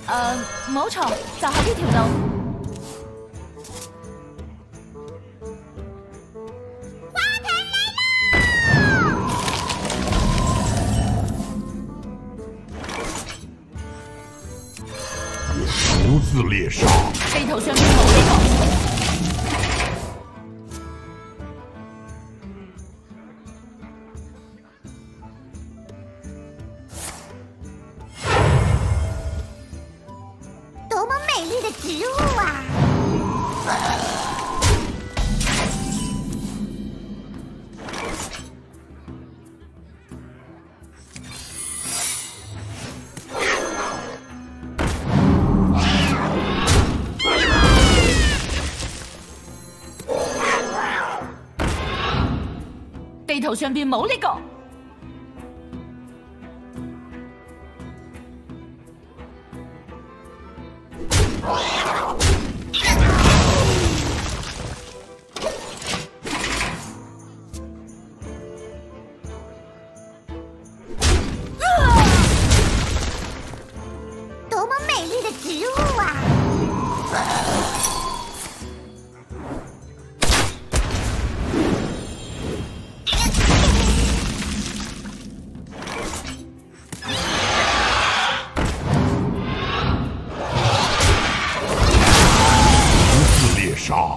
冇錯，就係呢條路。 独自猎杀。 地圖上面冇呢個。 多么美丽的植物啊！ 地圖上邊冇呢個。 多么美丽的植物啊！ 独自猎杀。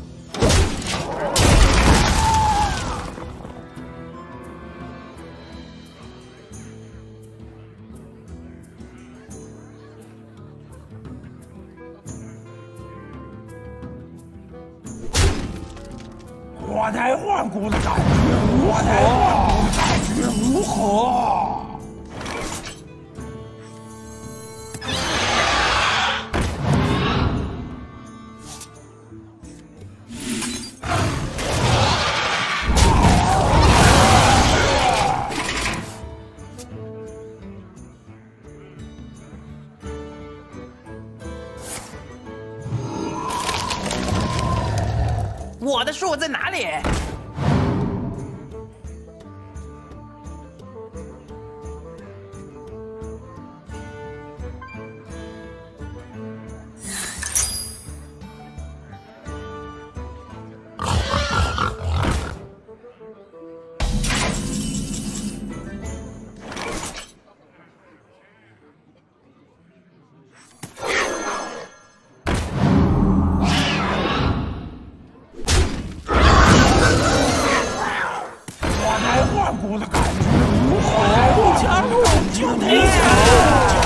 脱胎换骨的感觉如何？脱胎换骨的感觉如何？ 我的树在哪里？ 换骨的感觉如何？不加入就得死！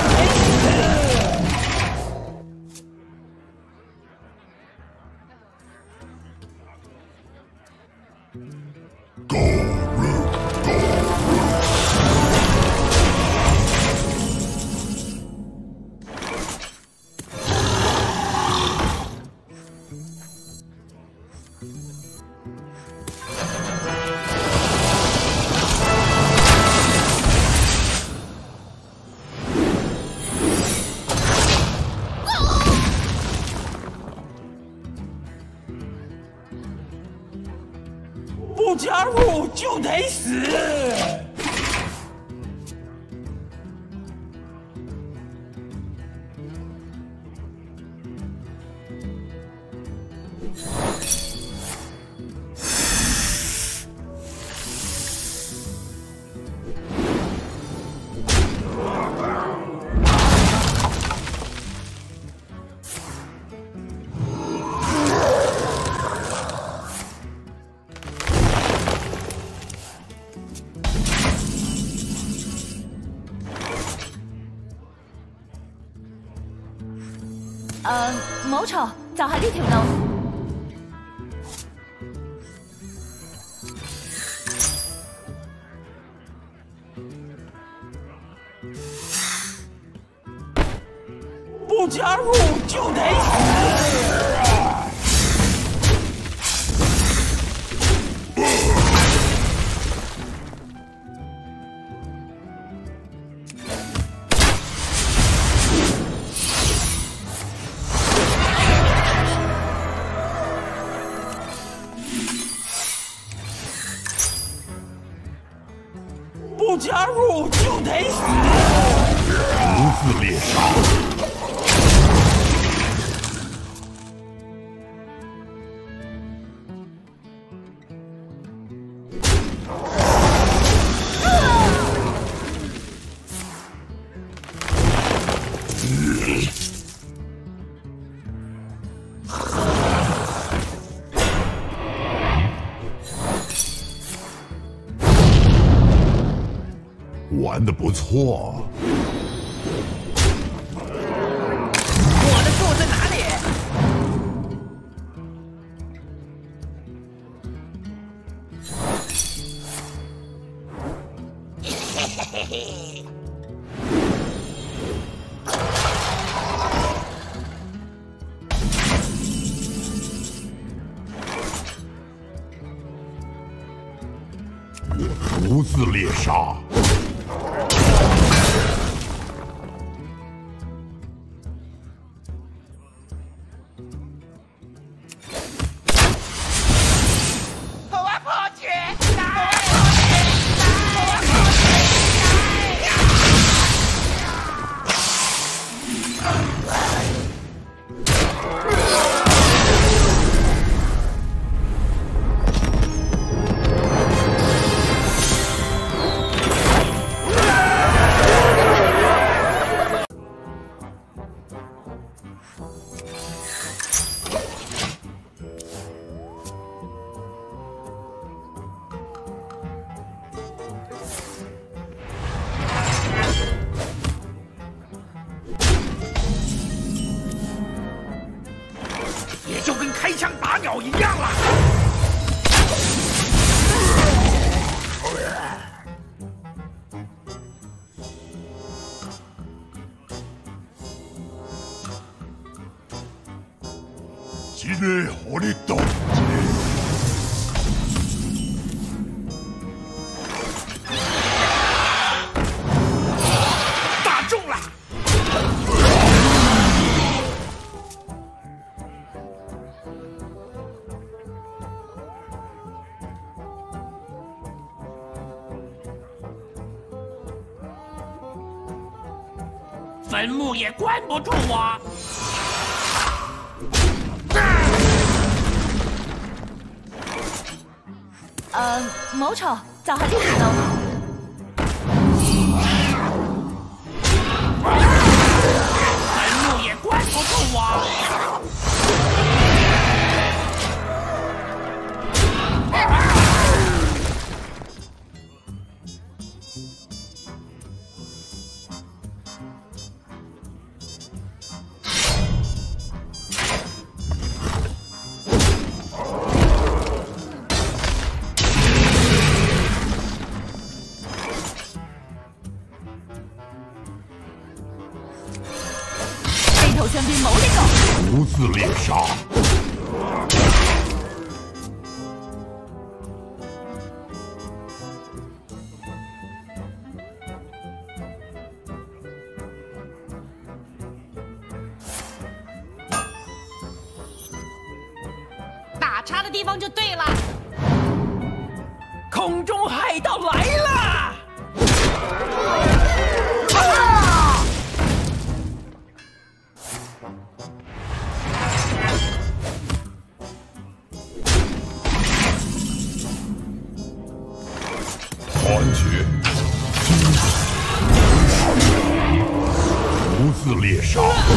不加入就得死！ 冇錯，就係呢條路。 不加入就得死！ 不加入就得死！ 独自猎杀。 玩得不错。 我的柱在哪里？ 独自猎杀。 就跟开枪打鸟一样了。 激烈火力打击， 打中了。 坟墓也关不住我。 冇錯，就係呢條路。 坟墓也關不住我。 地圖上邊冇呢個。 独自獵殺。 打叉的地方就對了。 空中海盜來了！ 团结，独自猎杀。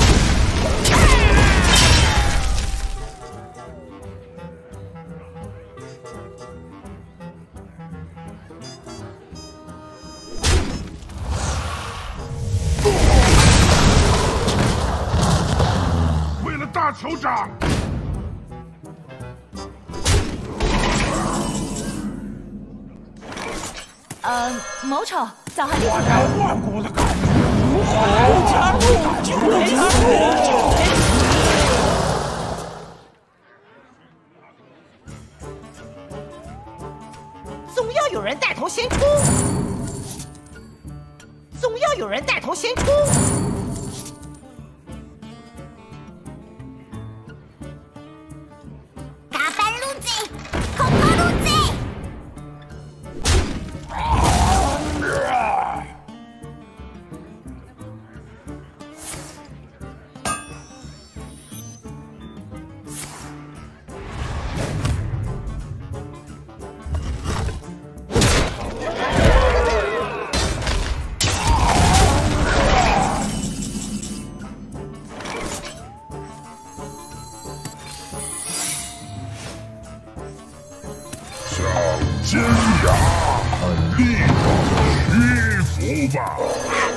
为了大酋长。 冇錯，就係呢我條路。 才万古的感觉如何？加入！ 总要有人带头先冲，总要有人带头先冲。 嘎班路贼，空空路贼。 打尖牙，立刻屈服吧！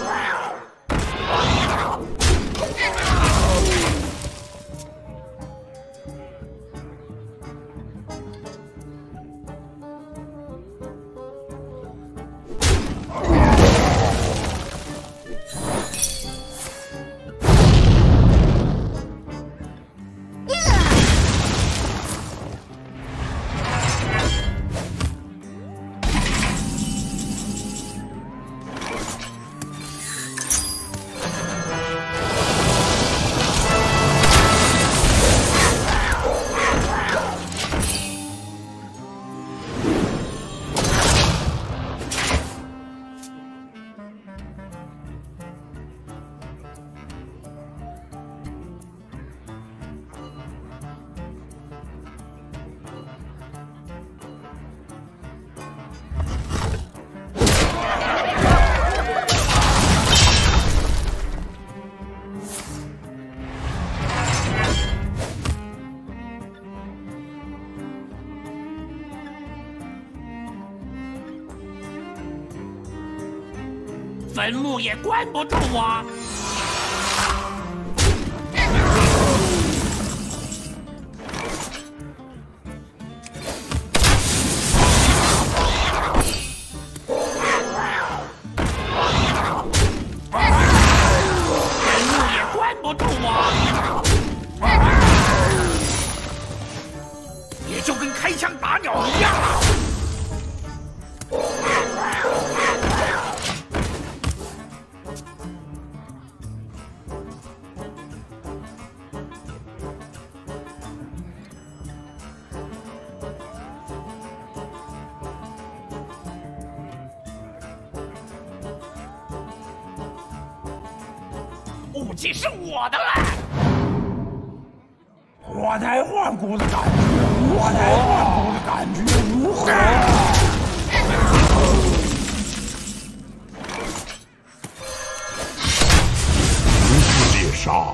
坟墓也关不住我。坟墓也关不住我。也就跟开枪打鸟一样了。 武器是我的了， 脱胎换骨的感觉，脱胎换骨的感觉如何？ 无字猎杀。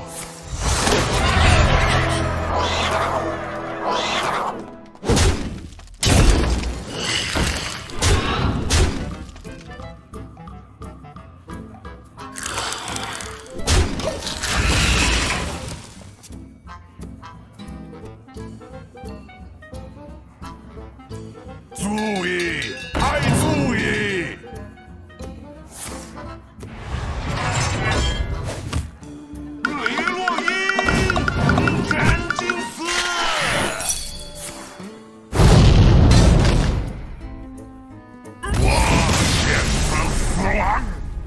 注意，爱注意！雷洛伊，斩金丝！我选择死亡。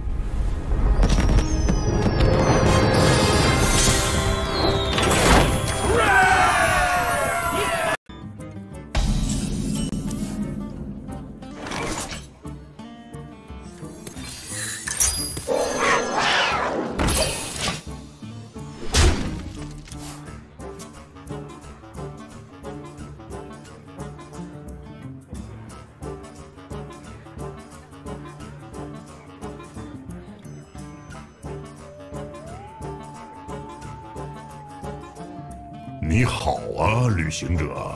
你好啊，旅行者。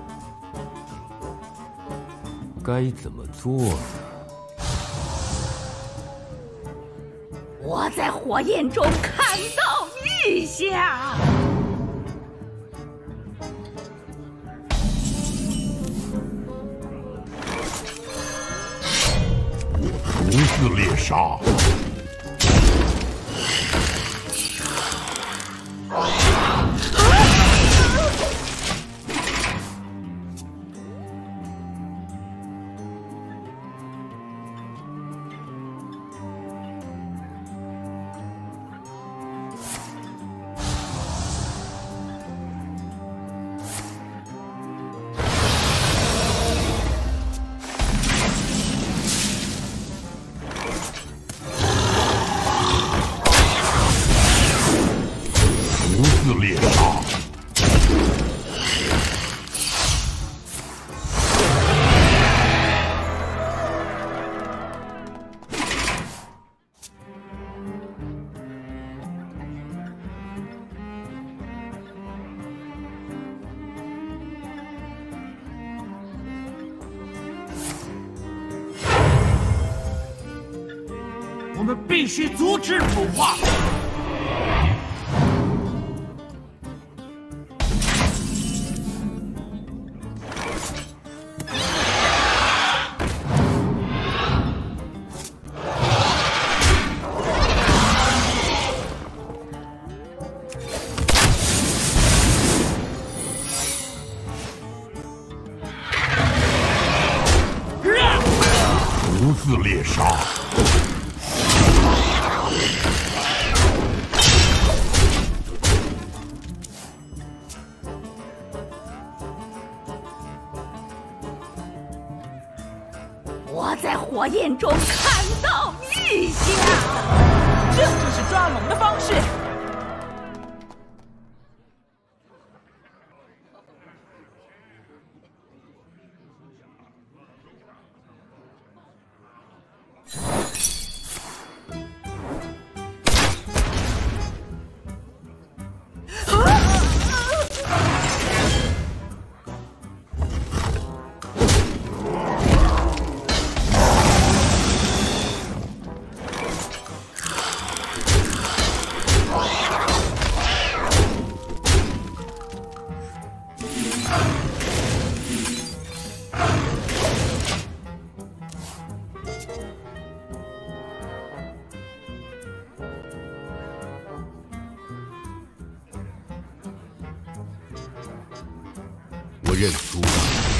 该怎么做呢？ 我在火焰中看到异象。 无字猎杀。 无字猎杀。 们必须阻止腐化。 独自猎杀。 我在火焰中看到异象， 这就是抓龙的方式。 我认输了。